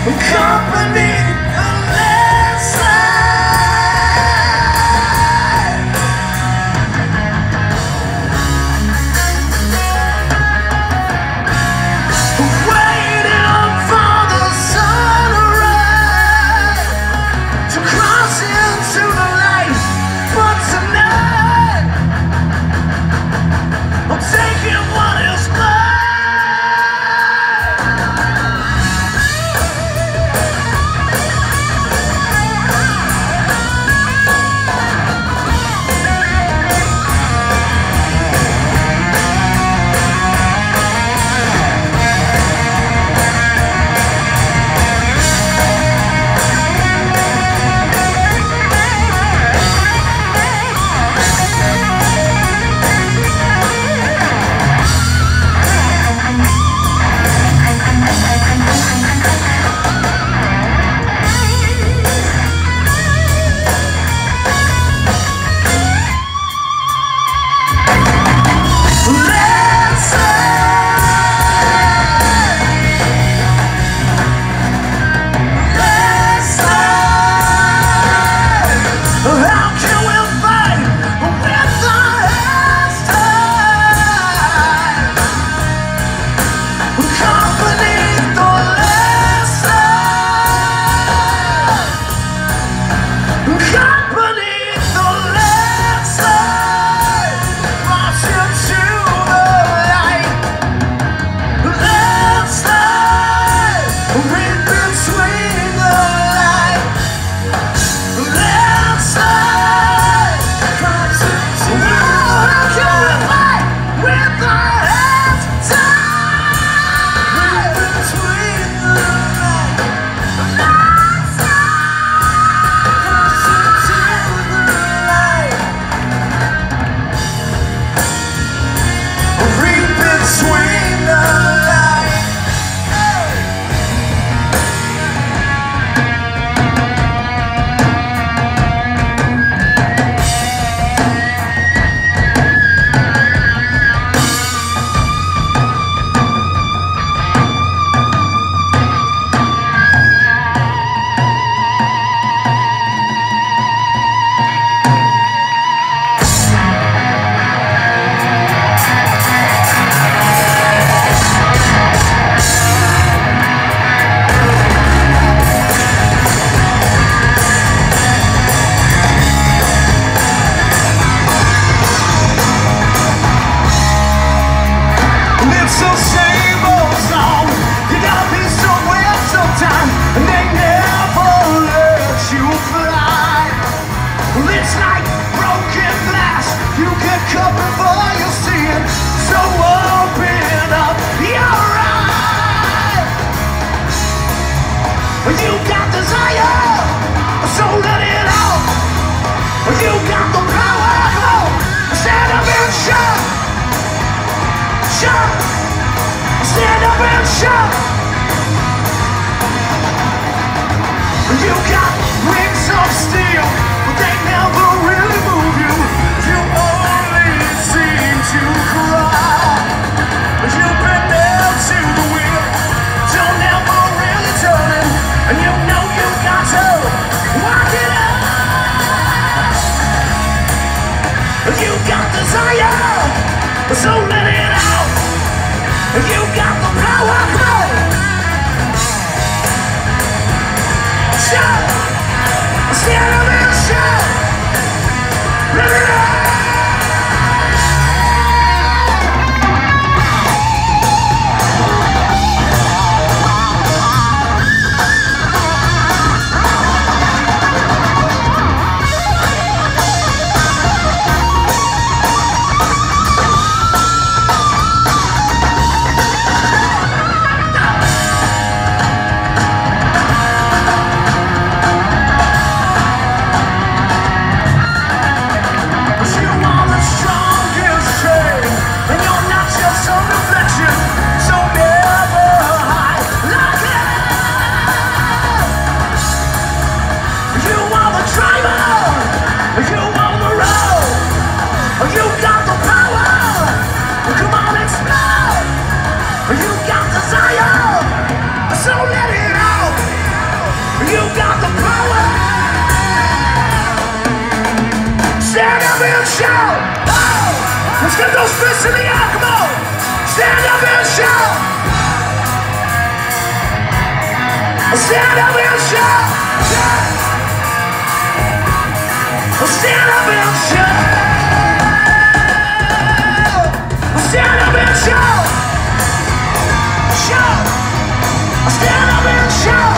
company You got desire, so let it out. You got the power, stand up and shout. Shout, stand up and shout. You got rings of steel, but they never really move you. You only seem to cry. You've been nailed to the wheel, don't ever really turn it. And you know you got to walk it out. You got desire, so let it out. You got the power, come on. Shout, stand up and shout. Let it out. So let it out. You got the power. Stand up and shout. Oh! Let's get those fists in the air, come on. Stand up and shout. Stand up and shout. Stand up and shout. Stand up and shout. Shout. Stand up and shout.